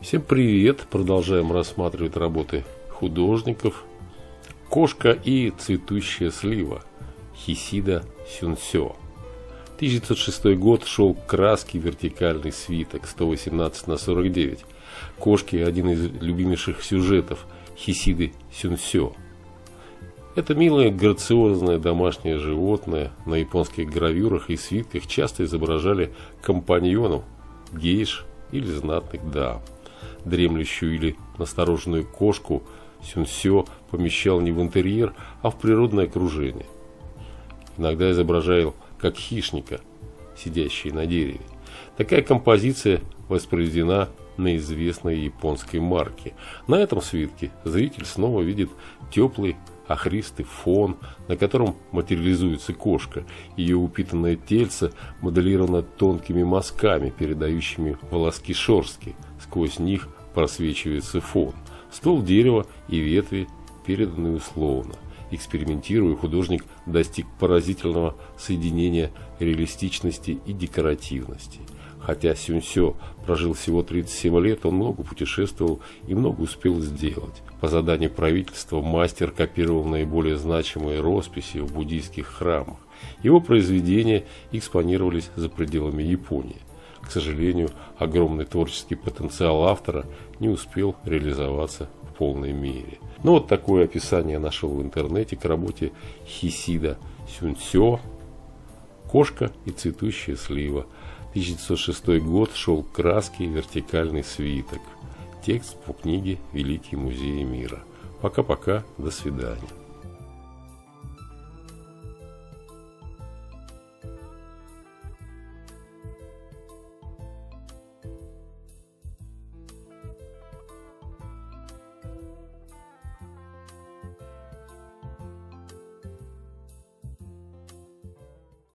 Всем привет! Продолжаем рассматривать работы художников. Кошка и цветущая слива Хисида Сюнсё. 1906 год, шел краски, вертикальный свиток 118 на 49. Кошки – один из любимейших сюжетов Хисиды Сюнсё. Это милое, грациозное домашнее животное. На японских гравюрах и свитках часто изображали компаньонов, гейш или знатных дам. Дремлющую или настороженную кошку Сюнсё помещал не в интерьер, а в природное окружение. Иногда изображал как хищника, сидящий на дереве. Такая композиция воспроизведена на известной японской марке. На этом свитке зритель снова видит теплый охристый фон, на котором материализуется кошка. Ее упитанное тельце моделировано тонкими мазками, передающими волоски шерстки. Сквозь них просвечивается фон. Ствол дерева и ветви переданы условно. Экспериментируя, художник достиг поразительного соединения реалистичности и декоративности. Хотя Сюнсё прожил всего 37 лет, он много путешествовал и много успел сделать. По заданию правительства мастер копировал наиболее значимые росписи в буддийских храмах. Его произведения экспонировались за пределами Японии. К сожалению, огромный творческий потенциал автора не успел реализоваться в полной мере. Но вот такое описание я нашел в интернете к работе Хисида Сюнсё «Кошка и цветущая слива». 1906 год, шел краски, вертикальный свиток. Текст по книге «Великие музеи мира». Пока-пока, до свидания.